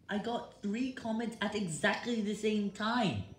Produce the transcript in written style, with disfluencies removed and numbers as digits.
I got 3 comments at exactly the same time.